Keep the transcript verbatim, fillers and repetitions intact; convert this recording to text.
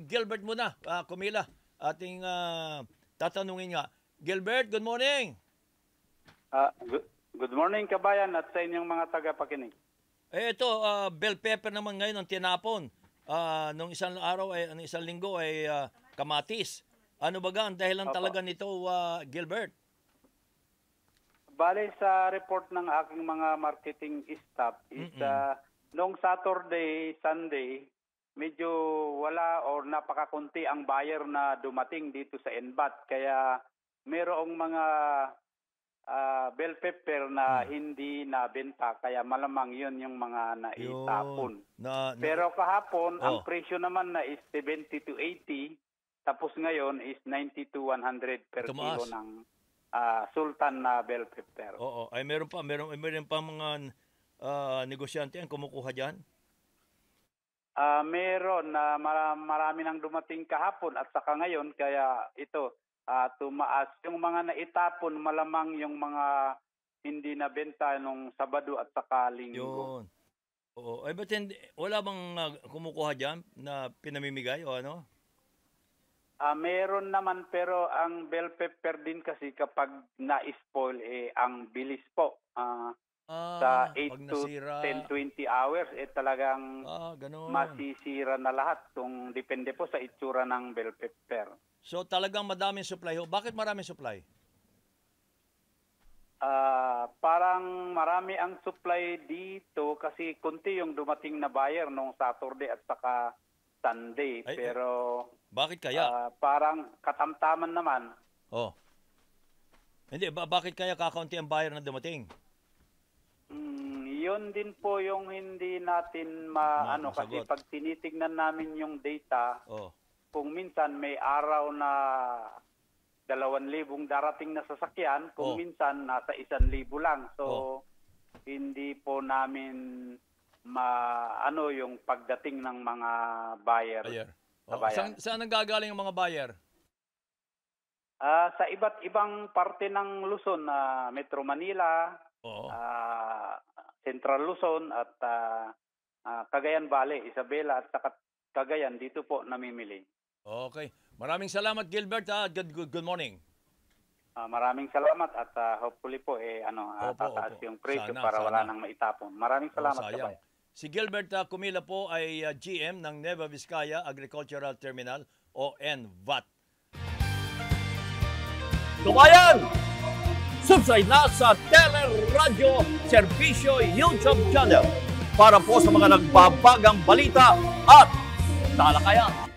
Gilbert muna, uh, Kumila. Ating uh, tatanungin nga. Gilbert, good morning. Uh, good, good morning, kabayan, at sa inyong mga tagapakinig. Eh, ito, uh, bell pepper naman ngayon ang tinapon. Uh, nung isang araw, ay, nung isang linggo ay uh, kamatis. Ano baga ang dahilan Opo. talaga nito, uh, Gilbert? Bale, sa report ng aking mga marketing staff is uh, noong Saturday, Sunday, medyo wala or napakakunti ang buyer na dumating dito sa N B A T. Kaya mayroong mga uh, bell pepper na hmm. hindi nabenta. Kaya malamang yun yung mga naitapon. Na, na, Pero kahapon, oh. ang presyo naman na is seventy to eighty. Tapos ngayon is ninety to one hundred per Tumaas. kilo ng uh, Sultan na bell pepper. Oo, ay meron pa, meron, meron pa mga uh, negosyante ang kumukuha dyan? Uh, meron na uh, marami nang dumating kahapon at saka ngayon, kaya ito, uh, tumaas. Yung mga naitapon, malamang yung mga hindi nabenta nung Sabado at saka Linggo. Yun. Oo, ay ba't hindi, wala bang uh, kumukuha dyan na pinamimigay o ano? Uh, meron naman, pero ang bell pepper din kasi kapag na-spoil, eh, ang bilis po. Uh, ah, sa eight to nasira. ten to twenty hours, eh talagang ah, masisira na lahat. Kung depende po sa itsura ng bell pepper. So talagang madaming supply ho. Bakit maraming supply? Uh, parang marami ang supply dito kasi kunti yung dumating na buyer nung Saturday at saka Sunday. Ay, pero bakit kaya? Uh, parang katamtaman naman. Oh. Hindi, ba bakit kaya kakaunti ang buyer na dumating? Mm, yun din po yung hindi natin maano Ma kasi pag tinitingnan namin yung data, oh. kung minsan may araw na dalawang libong darating na sasakyan, kung oh. minsan nasa isang libo lang. So, oh. hindi po namin maano yung pagdating ng mga buyer. buyer. Oh. Saan, saan nanggagaling ang mga buyer? Uh, sa iba't ibang parte ng Luzon, na uh, Metro Manila, oh. uh, Central Luzon at uh, uh, Cagayan Valley, Isabela at saka Cagayan, dito po namimili. Okay. Maraming salamat, Gilbert. Ha? Good, good, good morning. Uh, maraming salamat at uh, hopefully po eh ano uh, opo, tataas opo. yung presyo Sana, para sana. wala nang maitapon. Maraming salamat. Oh, sayang. Si Gilbert uh, Kumila po ay uh, G M ng Nueva Vizcaya Agricultural Terminal o N V A T. Tumayan! Subscribe na sa Teleradyo Serbisyo YouTube channel para po sa mga nagbabagang balita at talakayan.